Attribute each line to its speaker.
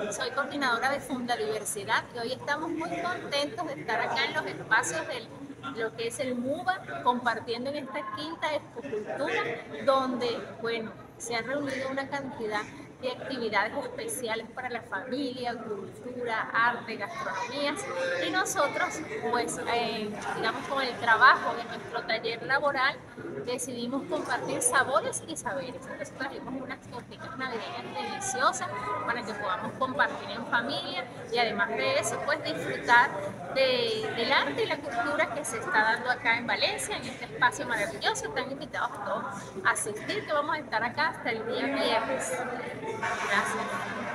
Speaker 1: Soy coordinadora de Funda Diversidad y hoy estamos muy contentos de estar acá en los espacios de lo que es el MUBA, compartiendo en esta quinta expocultura, donde, bueno, se han reunido una cantidad de actividades especiales para la familia, cultura, arte, gastronomías, y nosotros, pues, digamos, con el trabajo de nuestro taller laboral, decidimos compartir sabores y saberes. Entonces trajimos unas tortitas navideñas deliciosas para que podamos compartir en familia y además de eso, pues disfrutar del arte y la cultura que se está dando acá en Valencia, en este espacio maravilloso. Están invitados a todos a asistir, que vamos a estar acá hasta el día viernes. Gracias.